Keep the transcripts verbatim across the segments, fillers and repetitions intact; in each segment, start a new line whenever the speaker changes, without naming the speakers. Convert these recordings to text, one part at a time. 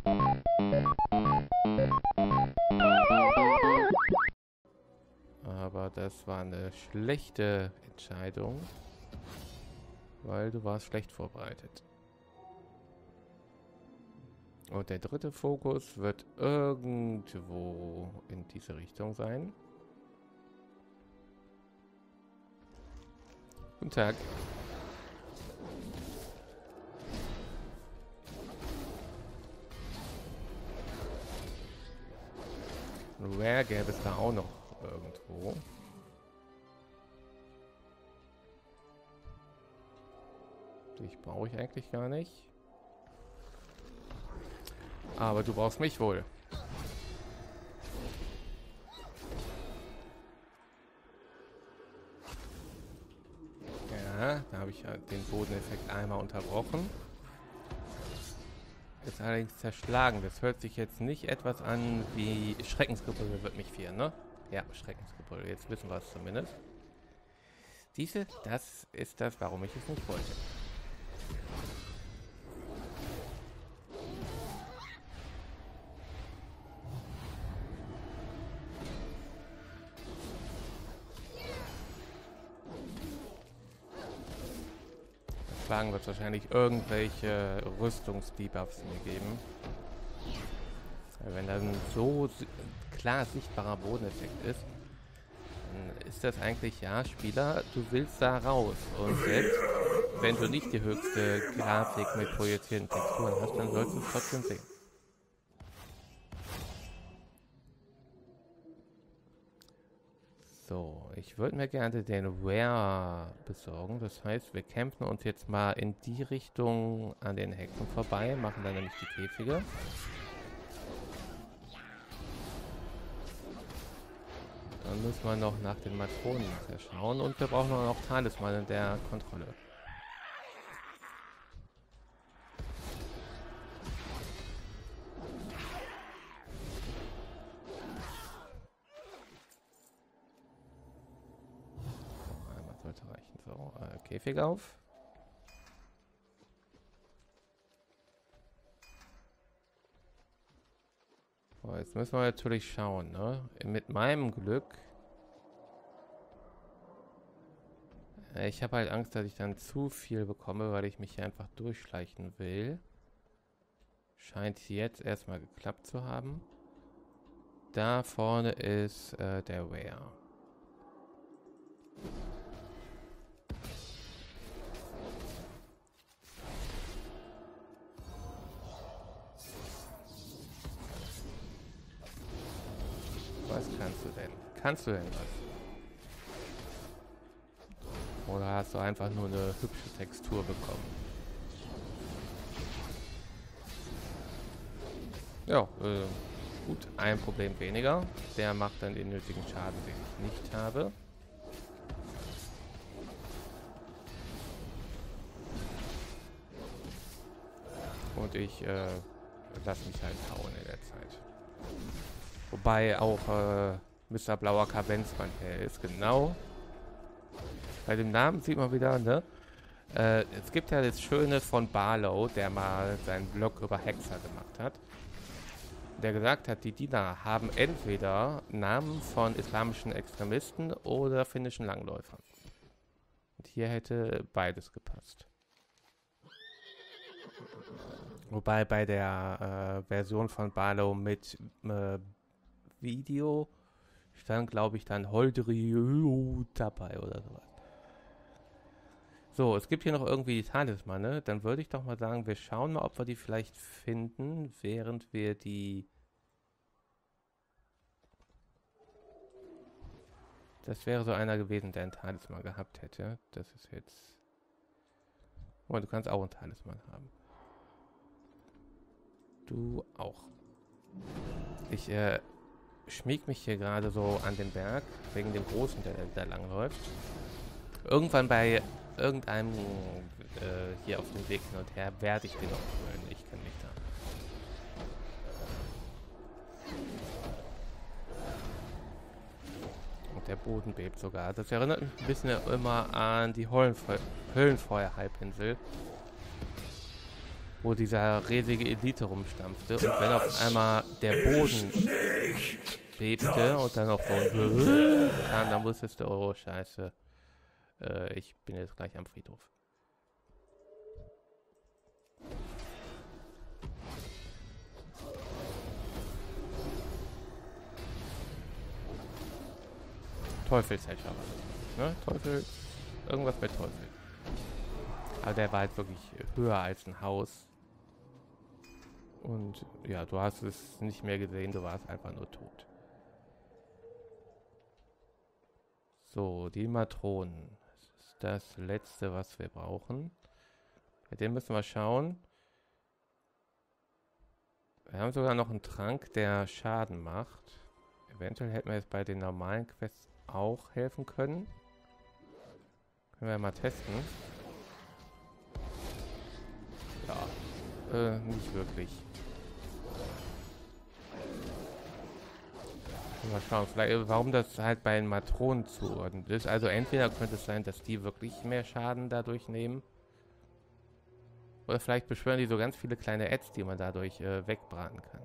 Aber das war eine schlechte Entscheidung, weil du warst schlecht vorbereitet. Und der dritte Fokus wird irgendwo in diese Richtung sein. Guten Tag. Rare gäbe es da auch noch irgendwo. Dich brauche ich eigentlich gar nicht. Aber du brauchst mich wohl. Ja, da habe ich den Bodeneffekt einmal unterbrochen. Jetzt allerdings zerschlagen. Das hört sich jetzt nicht etwas an wie Schreckensgebrüll wird mich vier, ne? Ja, Schreckensgebrüll. Jetzt wissen wir es zumindest. Diese, das ist das, warum ich es nicht wollte. Schlagen wird es wahrscheinlich irgendwelche Rüstungsdebuffs mir geben. Wenn dann so klar sichtbarer Bodeneffekt ist, dann ist das eigentlich, ja, Spieler, du willst da raus. Und selbst wenn du nicht die höchste Grafik mit projizierten Texturen hast, dann sollst du es trotzdem sehen. So, ich würde mir gerne den Rare besorgen. Das heißt, wir kämpfen uns jetzt mal in die Richtung an den Hexen vorbei, machen dann nämlich die Käfige. Dann müssen wir noch nach den Matronen schauen und wir brauchen auch noch Talisman in der Kontrolle. So, äh, Käfig auf. So, jetzt müssen wir natürlich schauen, ne? Mit meinem Glück. Äh, ich habe halt Angst, dass ich dann zu viel bekomme, weil ich mich hier einfach durchschleichen will. Scheint jetzt erstmal geklappt zu haben. Da vorne ist äh, der Rare. Was kannst du denn? Kannst du denn was? Oder hast du einfach nur eine hübsche Textur bekommen? Ja, äh, gut, ein Problem weniger. Der macht dann den nötigen Schaden, den ich nicht habe. Und ich äh, lasse mich halt hauen in der Zeit. Wobei auch äh, Mister Blauer Kavenzmann her ist, genau. Bei dem Namen sieht man wieder, ne? Äh, es gibt ja das Schöne von Barlow, der mal seinen Blog über Hexer gemacht hat. Der gesagt hat, die Diener haben entweder Namen von islamischen Extremisten oder finnischen Langläufern. Und hier hätte beides gepasst. Wobei bei der äh, Version von Barlow mit äh, Video stand, glaube ich, dann Holdri dabei oder sowas. So, es gibt hier noch irgendwie die Talismane. Dann würde ich doch mal sagen, wir schauen mal, ob wir die vielleicht finden, während wir die... Das wäre so einer gewesen, der einen Talisman gehabt hätte. Das ist jetzt... Oh, du kannst auch einen Talisman haben. Du auch. Ich, äh... schmieg mich hier gerade so an den Berg, wegen dem Großen, der da langläuft. Irgendwann bei irgendeinem äh, hier auf dem Weg hin und her werde ich den auch holen. Ich kenne mich da. Und der Boden bebt sogar. Das erinnert mich ein bisschen immer an die Höllenfeu Höllenfeuer-Halbinsel. wo dieser riesige Elite rumstampfte. Und wenn auf einmal der Boden bebte und dann noch so ein kam, dann wusstest du, oh scheiße, äh, ich bin jetzt gleich am Friedhof. Teufelsherrscher. Ne? Teufel, irgendwas mit Teufel. Aber der war halt wirklich höher als ein Haus. Und ja, du hast es nicht mehr gesehen, du warst einfach nur tot. So, die Matronen. Das ist das Letzte, was wir brauchen. Bei dem müssen wir schauen. Wir haben sogar noch einen Trank, der Schaden macht. Eventuell hätten wir jetzt bei den normalen Quests auch helfen können. Können wir mal testen. Ja, äh, nicht wirklich. Mal schauen, vielleicht, warum das halt bei den Matronen zuordnet ist. Also entweder könnte es sein, dass die wirklich mehr Schaden dadurch nehmen. Oder vielleicht beschwören die so ganz viele kleine Ads, die man dadurch äh, wegbraten kann.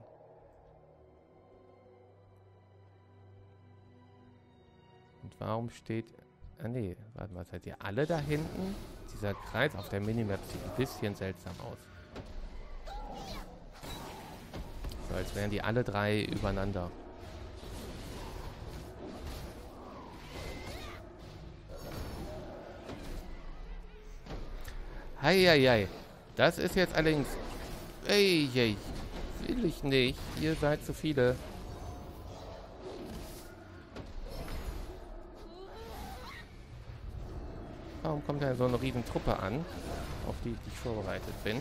Und warum steht... Ah nee, warte mal, seid ihr alle da hinten? Dieser Kreis auf der Minimap sieht ein bisschen seltsam aus. So, als wären die alle drei übereinander. Heieiei. Das ist jetzt allerdings... Ey, ey, will ich nicht. Ihr seid zu viele. Warum kommt da so eine riesen Truppe an, auf die ich vorbereitet bin?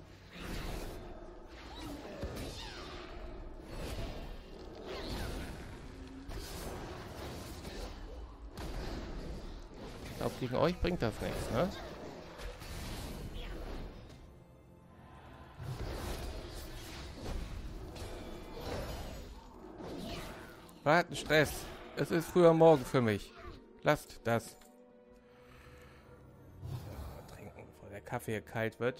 Ich glaube, gegen euch bringt das nichts, ne? Warten, Stress. Es ist früher Morgen für mich. Lasst das. Trinken, bevor der Kaffee kalt wird.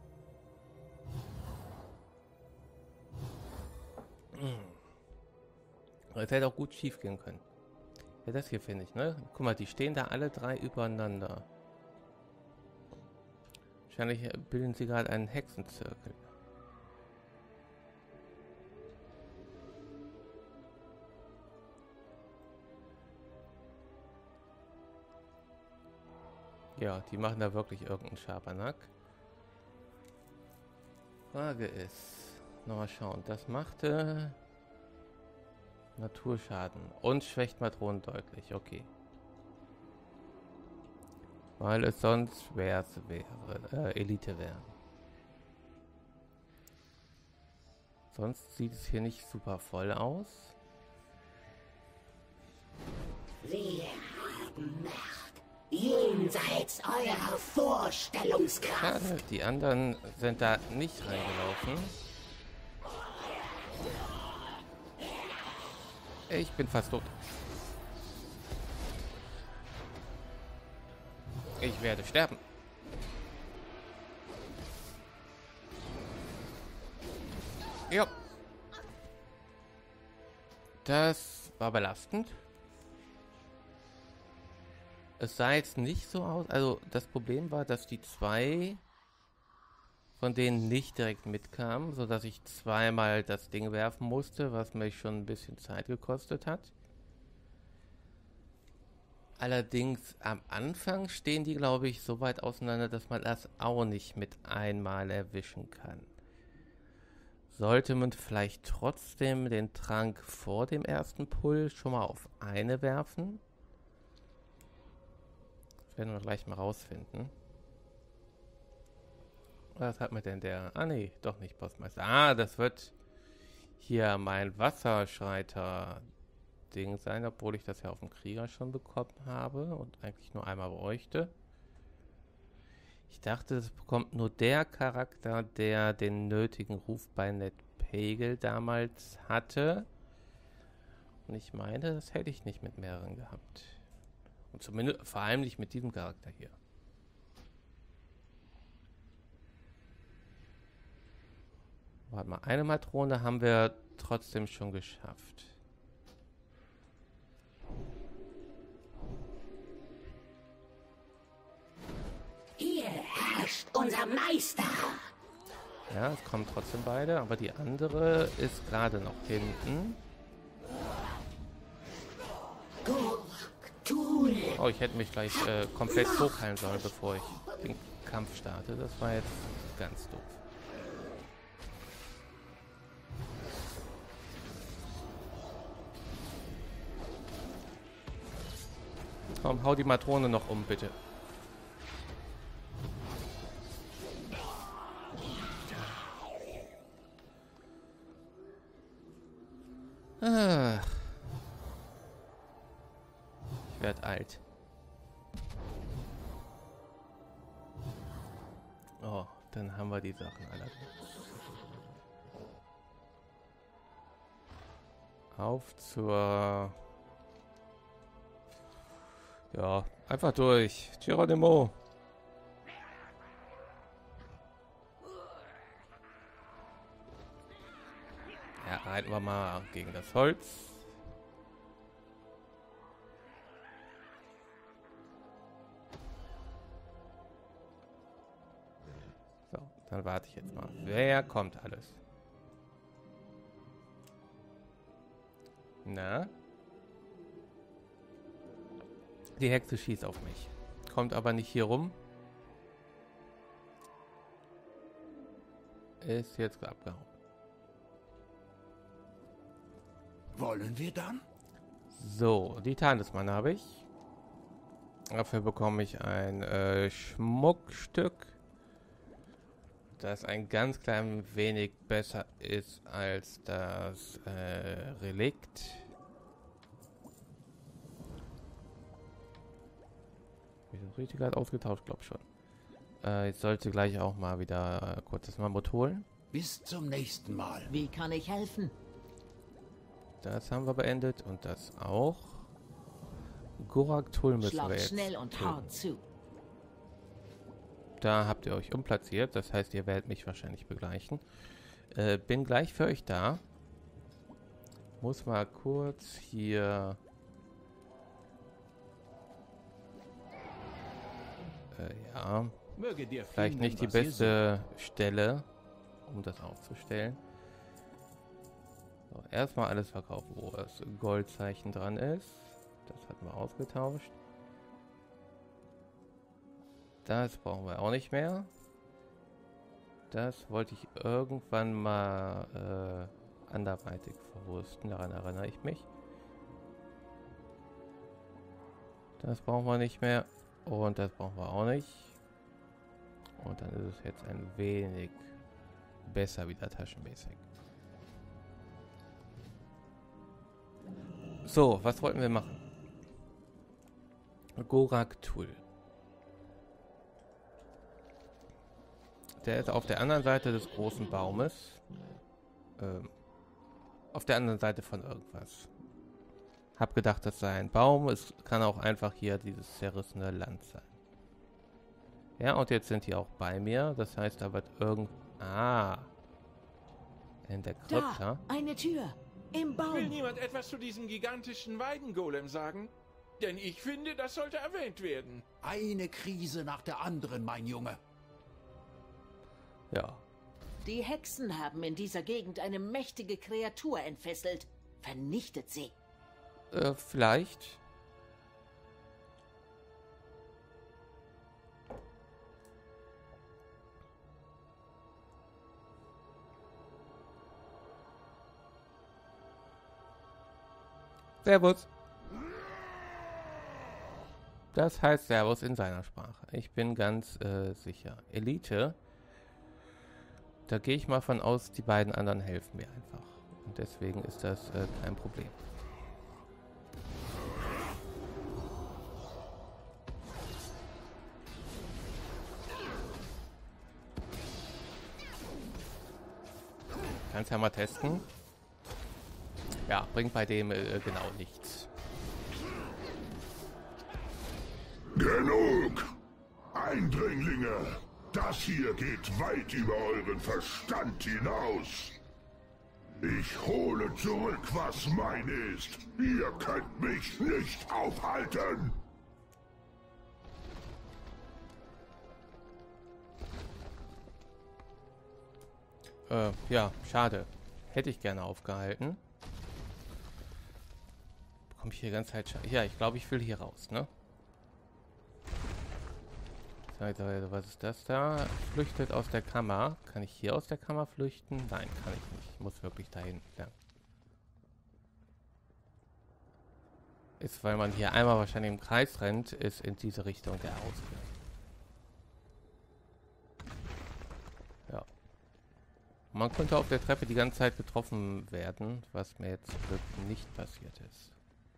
Es hätte auch gut schief gehen können. Ja, das hier finde ich, ne? Guck mal, die stehen da alle drei übereinander. Wahrscheinlich bilden sie gerade einen Hexenzirkel. Ja, die machen da wirklich irgendeinen Schabernack. Frage ist, nochmal schauen, das machte Naturschaden und schwächt Matronen deutlich, okay. Weil es sonst schwer wäre, äh, Elite wäre. Sonst sieht es hier nicht super voll aus.
Wir haben Macht jenseits eurer Vorstellungskraft.
Schade, die anderen sind da nicht reingelaufen. Ich bin fast tot. Ich werde sterben. Ja. Das war belastend. Es sah jetzt nicht so aus. Also das Problem war, dass die zwei von denen nicht direkt mitkamen, sodass ich zweimal das Ding werfen musste, was mich schon ein bisschen Zeit gekostet hat. Allerdings am Anfang stehen die, glaube ich, so weit auseinander, dass man das auch nicht mit einmal erwischen kann. Sollte man vielleicht trotzdem den Trank vor dem ersten Pull schon mal auf eine werfen? Das werden wir gleich mal rausfinden. Was hat mir denn der... Ah nee, doch nicht Postmeister. Ah, das wird hier mein Wasserschreiter-Ding sein, obwohl ich das ja auf dem Krieger schon bekommen habe und eigentlich nur einmal bräuchte. Ich dachte, es bekommt nur der Charakter, der den nötigen Ruf bei Ned Pagel damals hatte. Und ich meine, das hätte ich nicht mit mehreren gehabt. Und zumindest vor allem nicht mit diesem Charakter hier. Warte mal, eine Matrone haben wir trotzdem schon geschafft.
Hier herrscht unser Meister.
Ja, es kommen trotzdem beide, aber die andere ist gerade noch hinten. Oh, ich hätte mich gleich äh, komplett hochheilen sollen, bevor ich den Kampf starte. Das war jetzt ganz doof. Komm, hau die Matrone noch um, bitte. Ah. Ich werde alt. Oh, dann haben wir die Sachen allerdings. Auf zur... Ja, einfach durch. Geronimo. Ja, reiten wir mal gegen das Holz. So, dann warte ich jetzt mal. Wer kommt alles? Na? Die Hexe schießt auf mich. Kommt aber nicht hier rum. Ist jetzt abgehauen.
Wollen wir dann?
So, die Talisman habe ich. Dafür bekomme ich ein äh, Schmuckstück, das ein ganz klein wenig besser ist als das äh, Relikt. Richtig hat ausgetauscht, glaube ich schon. Äh, ich sollte gleich auch mal wieder äh, kurz das Mammut holen.
Bis zum nächsten Mal.
Wie kann ich helfen?
Das haben wir beendet und das auch. Gorak-Tul müssen
Schlaf
wir jetzt
schnell und
töten.
hart zu.
Da habt ihr euch umplatziert, das heißt, ihr werdet mich wahrscheinlich begleichen. Äh, bin gleich für euch da. Muss mal kurz hier... Äh, ja,
Möge dir
vielleicht
finden,
nicht die
was ihr
beste Stelle, um das aufzustellen. So, erstmal alles verkaufen, wo das Goldzeichen dran ist. Das hatten wir ausgetauscht. Das brauchen wir auch nicht mehr. Das wollte ich irgendwann mal äh, anderweitig verwursten. Daran erinnere ich mich. Das brauchen wir nicht mehr. Und das brauchen wir auch nicht. Und dann ist es jetzt ein wenig besser wieder taschenmäßig. So, was wollten wir machen? Gorak-Tul. Der ist auf der anderen Seite des großen Baumes. Ähm, auf der anderen Seite von irgendwas. Hab gedacht, das sei ein Baum. Es kann auch einfach hier dieses zerrissene Land sein. Ja, und jetzt sind die auch bei mir. Das heißt, da wird irgend... Ah. In der Krypta.
Da, eine Tür. Im
Will
Baum.
niemand etwas zu diesem gigantischen Weidengolem sagen? Denn ich finde, das sollte erwähnt werden.
Eine Krise nach der anderen, mein Junge.
Ja.
Die Hexen haben in dieser Gegend eine mächtige Kreatur entfesselt. Vernichtet sie.
Äh, vielleicht. Servus. Das heißt Servus in seiner Sprache. Ich bin ganz äh, sicher. Elite. Da gehe ich mal von aus, die beiden anderen helfen mir einfach. Und deswegen ist das äh, kein Problem. Kannst ja mal testen. Ja, bringt bei dem äh, genau nichts.
Genug! Eindringlinge! Das hier geht weit über euren Verstand hinaus. Ich hole zurück, was mein ist. Ihr könnt mich nicht aufhalten.
Äh, ja, schade. Hätte ich gerne aufgehalten. Bekomme ich hier ganz halt... Ja, ich glaube, ich will hier raus, ne? So, was ist das da? Flüchtet aus der Kammer. Kann ich hier aus der Kammer flüchten? Nein, kann ich nicht. Ich muss wirklich dahin. Ja. Ist, weil man hier einmal wahrscheinlich im Kreis rennt, ist in diese Richtung der Ausgang. Ja. Man konnte auf der Treppe die ganze Zeit getroffen werden, was mir jetzt wirklich nicht passiert ist.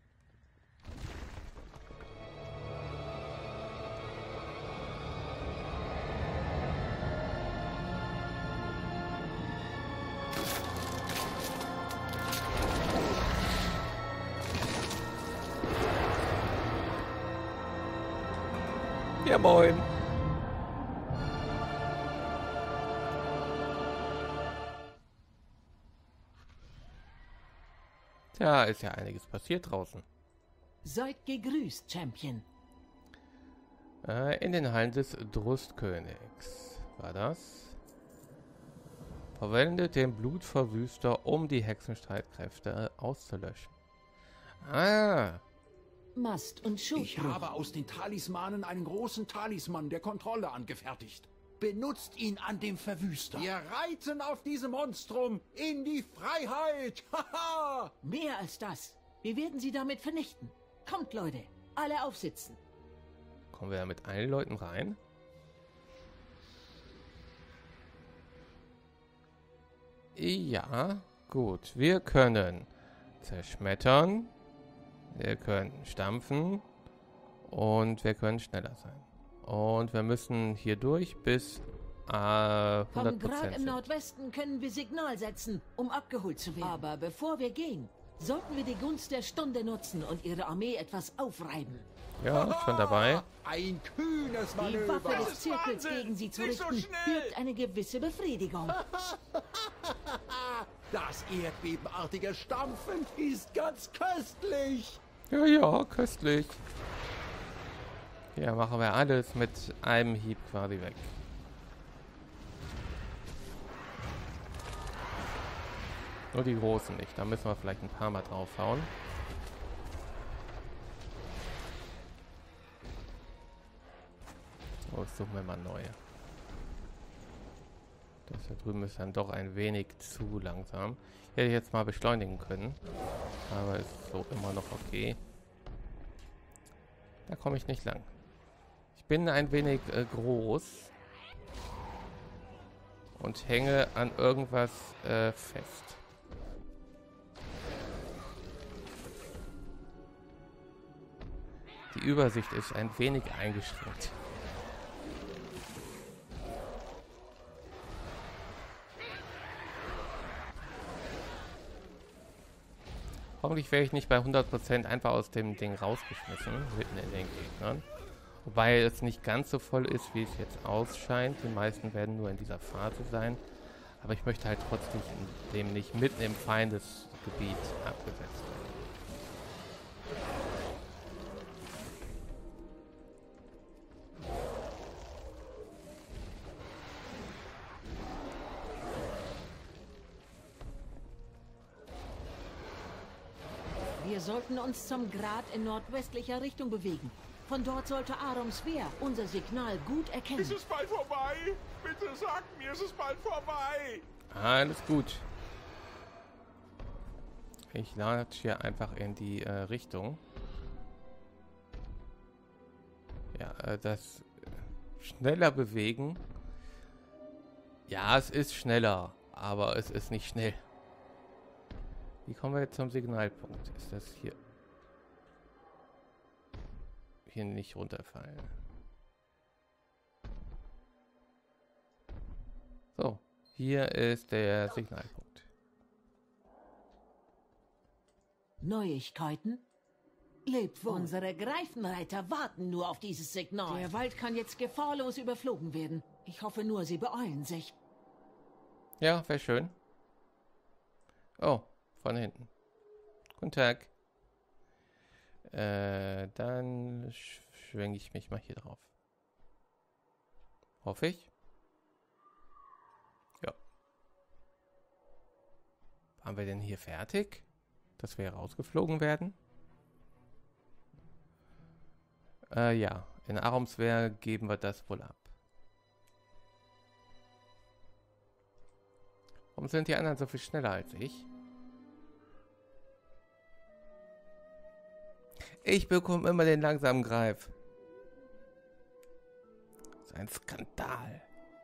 Ja, moin. Tja, ist ja einiges passiert draußen.
Seid gegrüßt, Champion.
Äh, in den Hallen des Drustkönigs. War das? Verwendet den Blutverwüster, um die Hexenstreitkräfte auszulöschen. Ah.
Mast und Schub.
Ich habe aus den Talismanen einen großen Talisman der Kontrolle angefertigt. Benutzt ihn an dem Verwüster. Wir reiten auf diesem Monstrum in die Freiheit. Haha!
Mehr als das. Wir werden sie damit vernichten. Kommt, Leute. Alle aufsitzen.
Kommen wir da mit allen Leuten rein? Ja, gut. Wir können zerschmettern. Wir können stampfen. Und wir können schneller sein. Und wir müssen hier durch bis äh, hundert Prozent.
Vom Grat im Nordwesten können wir Signal setzen, um abgeholt zu werden. Aber bevor wir gehen, sollten wir die Gunst der Stunde nutzen und ihre Armee etwas aufreiben.
Ja, schon dabei.
Ein kühnes
Die
Manöver.
Waffe des Zirkels gegen sie zu
Nicht so
richten,
schnell.
birgt eine gewisse Befriedigung.
Das erdbebenartige Stampfen ist ganz köstlich.
Ja, ja, köstlich. Ja, machen wir alles mit einem Hieb quasi weg. Nur die großen nicht. Da müssen wir vielleicht ein paar Mal draufhauen. Oh, jetzt suchen wir mal neue. Das da drüben ist dann doch ein wenig zu langsam. Hätte ich jetzt mal beschleunigen können. Aber ist so immer noch okay. Da komme ich nicht lang. Ich bin ein wenig äh, groß. Und hänge an irgendwas äh, fest. Die Übersicht ist ein wenig eingeschränkt. Hoffentlich werde ich nicht bei hundert Prozent einfach aus dem Ding rausgeschmissen, mitten in den Gegnern. Wobei es nicht ganz so voll ist, wie es jetzt ausscheint. Die meisten werden nur in dieser Phase sein. Aber ich möchte halt trotzdem in dem nicht mitten im Feindesgebiet abgesetzt werden.
Wir sollten uns zum Grat in nordwestlicher Richtung bewegen. Von dort sollte Arums Wehr unser Signal gut erkennen.
Ist es bald vorbei? Bitte sagt mir, ist es bald vorbei?
Alles gut. Ich latsche hier einfach in die äh, Richtung. Ja, äh, das äh, schneller bewegen. Ja, es ist schneller, aber es ist nicht schnell. Wie kommen wir jetzt zum Signalpunkt? Ist das hier? Hier nicht runterfallen. So, hier ist der Signalpunkt.
Neuigkeiten? Lebt wohl. Unsere Greifenreiter warten nur auf dieses Signal. Der Wald kann jetzt gefahrlos überflogen werden. Ich hoffe nur, sie beeilen sich.
Ja, wäre schön. Oh, von hinten. Guten Tag. Äh, dann sch schwenke ich mich mal hier drauf. Hoffe ich. Ja. Waren wir denn hier fertig? Dass wir rausgeflogen werden? Äh, ja. In Arumswehr geben wir das wohl ab. Warum sind die anderen so viel schneller als ich? Ich bekomme immer den langsamen Greif. Das ist ein Skandal.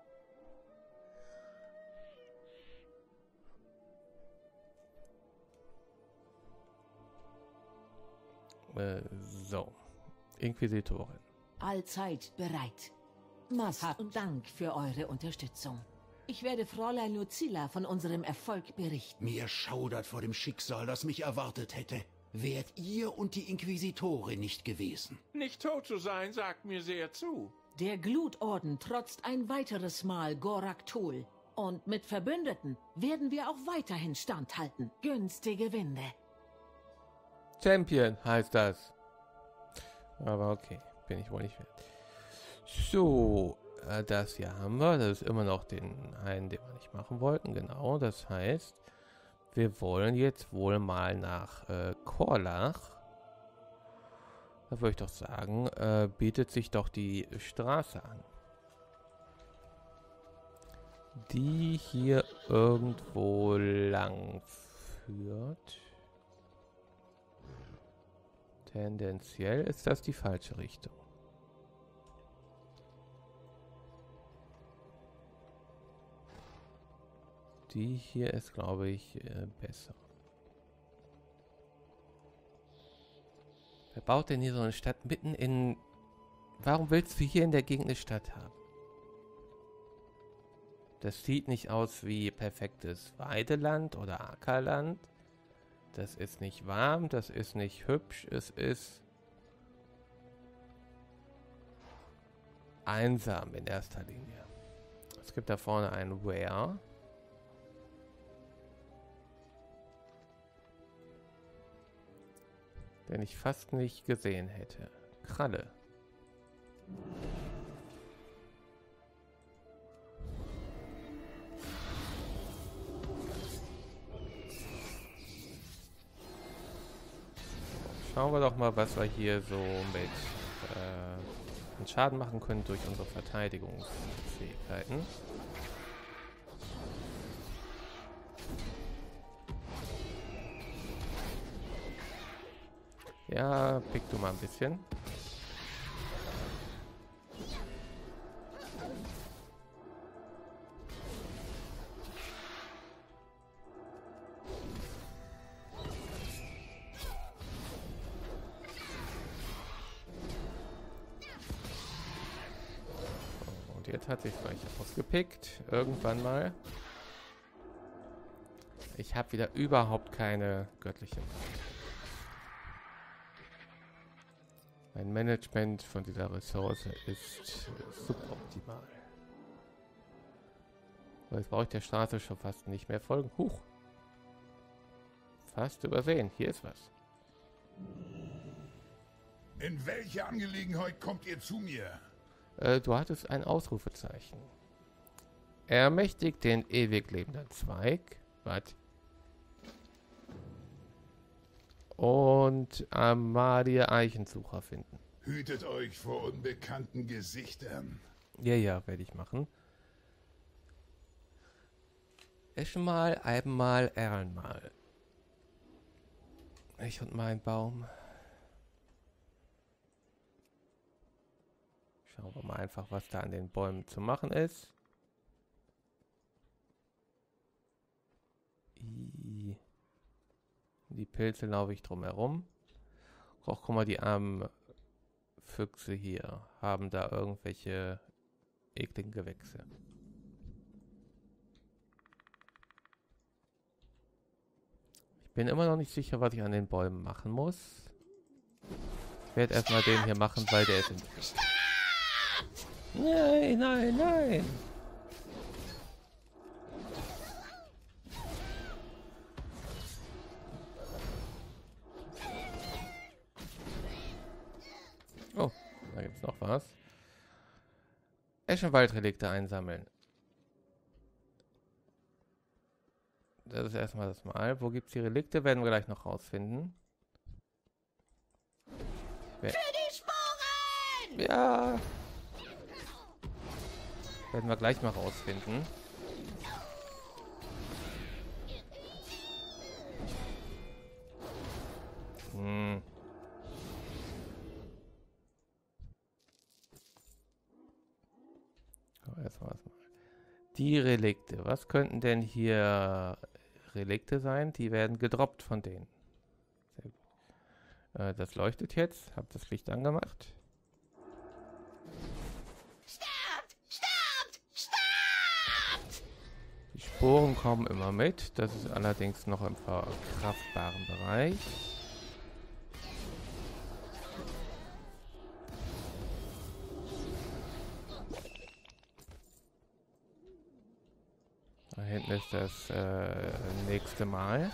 Äh, so. Inquisitorin.
Allzeit bereit. Mast und Dank für eure Unterstützung. Ich werde Fräulein Lucilla von unserem Erfolg berichten.
Mir schaudert vor dem Schicksal, das mich erwartet hätte. Wärt ihr und die Inquisitorin nicht gewesen.
Nicht tot zu sein, sagt mir sehr zu.
Der Glutorden trotzt ein weiteres Mal Gorak-Tul. Und mit Verbündeten werden wir auch weiterhin standhalten. Günstige Winde.
Champion heißt das. Aber okay, bin ich wohl nicht wert. So, äh, das hier haben wir. Das ist immer noch den einen, den wir nicht machen wollten. Genau, das heißt, wir wollen jetzt wohl mal nach äh, Korlach. Da würde ich doch sagen, äh, bietet sich doch die Straße an. Die hier irgendwo lang führt. Tendenziell ist das die falsche Richtung. Die hier ist, glaube ich, äh, besser. Wer baut denn hier so eine Stadt mitten in... Warum willst du hier in der Gegend eine Stadt haben? Das sieht nicht aus wie perfektes Weideland oder Ackerland. Das ist nicht warm, das ist nicht hübsch, es ist einsam in erster Linie. Es gibt da vorne einen Ware. Den ich fast nicht gesehen hätte. Kralle. Schauen wir doch mal, was wir hier so mit äh, Schaden machen können durch unsere Verteidigungsfähigkeiten. Ja, pick du mal ein bisschen. Und jetzt hat sich gleich ausgepickt. Irgendwann mal. Ich habe wieder überhaupt keine göttliche Macht. Mein Management von dieser Ressource ist suboptimal. Aber jetzt brauche ich der Straße schon fast nicht mehr folgen. Huch. Fast übersehen. Hier ist was.
In welche Angelegenheit kommt ihr zu mir?
Äh, du hattest ein Ausrufezeichen. Ermächtigt den ewig lebenden Zweig. Was? Und Amalie Eichensucher finden.
Hütet euch vor unbekannten Gesichtern.
Ja, ja, werde ich machen. Eschenmal, Eibenmal, Erlenmal. Ich und mein Baum. Schauen wir mal einfach, was da an den Bäumen zu machen ist. I Die Pilze laufe ich drum herum. Auch guck mal, die armen Füchse hier haben da irgendwelche ekligen Gewächse. Ich bin immer noch nicht sicher, was ich an den Bäumen machen muss. Ich werde erstmal den hier machen, weil der ist in... Nein, nein, nein. Oh, da gibt's noch was. Eschenwaldrelikte einsammeln. Das ist erstmal das Mal. Wo gibt's die Relikte? Werden wir gleich noch rausfinden. Wer
Für die Sporen!
Ja. Werden wir gleich mal rausfinden. Hm. Oh, erstmal was mal. Die Relikte. Was könnten denn hier Relikte sein? Die werden gedroppt von denen. Sehr gut. Äh, das leuchtet jetzt. Hab das Licht angemacht.
Sterbt! Sterbt! Sterbt!
Die Sporen kommen immer mit. Das ist allerdings noch im verkraftbaren Bereich. Da hinten ist das äh, nächste Mal.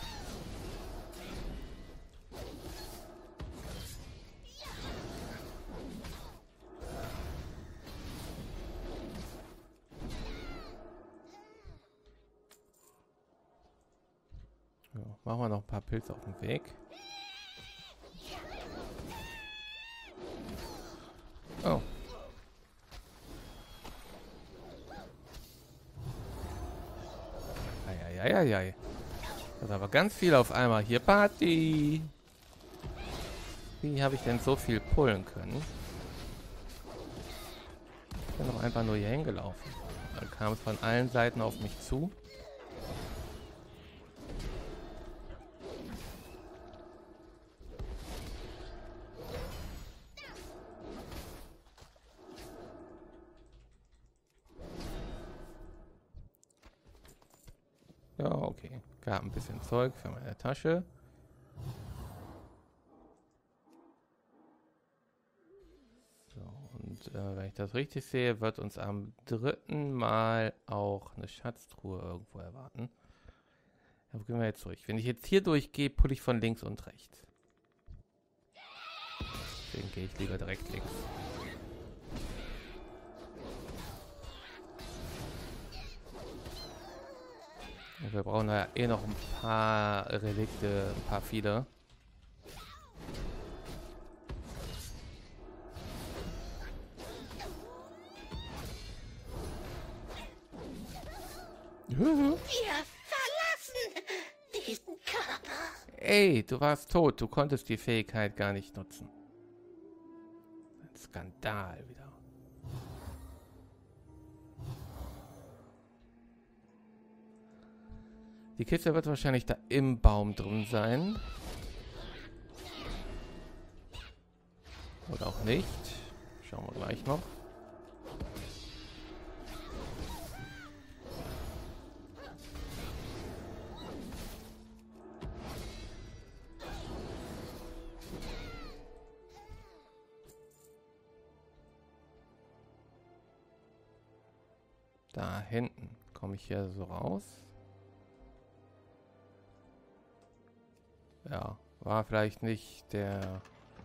So, machen wir noch ein paar Pilze auf dem Weg. Oh. Eieieiei. Das ist aber ganz viel auf einmal. Hier, Party. Wie habe ich denn so viel pullen können? Ich bin doch einfach nur hier hingelaufen. Dann kam es von allen Seiten auf mich zu. Ja, okay. Gab ein bisschen Zeug für meine Tasche. So, und äh, wenn ich das richtig sehe, wird uns am dritten Mal auch eine Schatztruhe irgendwo erwarten. Ja, wo gehen wir jetzt durch? Wenn ich jetzt hier durchgehe, pulle ich von links und rechts. Deswegen gehe ich lieber direkt links. Wir brauchen ja eh noch ein paar Relikte, ein paar viele.
Wir verlassen diesen Körper.
Ey, du warst tot. Du konntest die Fähigkeit gar nicht nutzen. Ein Skandal wieder. Die Kiste wird wahrscheinlich da im Baum drin sein. Oder auch nicht. Schauen wir gleich noch. Da hinten komme ich hier so raus. Ja, war vielleicht nicht der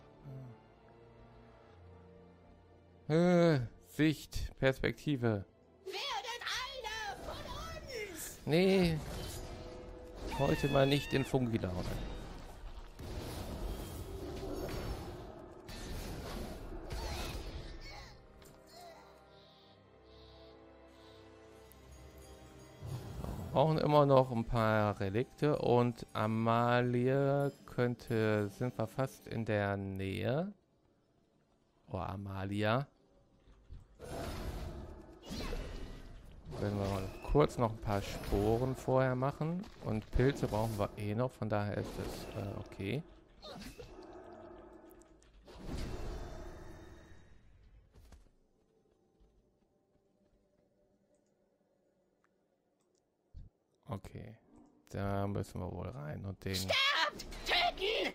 äh, Sicht, Perspektive.
Werdet einer von uns!
Nee, heute mal nicht in Fungilaune. Wir brauchen immer noch ein paar Relikte und Amalie könnte, sind wir fast in der Nähe. Oh, Amalia. Wenn wir mal kurz noch ein paar Sporen vorher machen und Pilze brauchen wir eh noch, von daher ist es äh, okay. Okay, da müssen wir wohl rein und den...
Sterbt! Töten!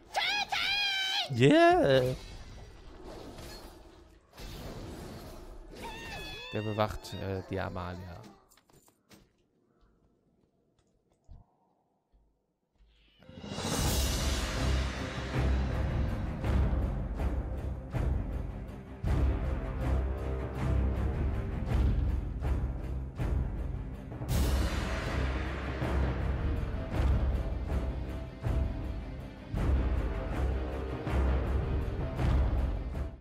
Töten!
Yeah! Der bewacht äh, die Amalia.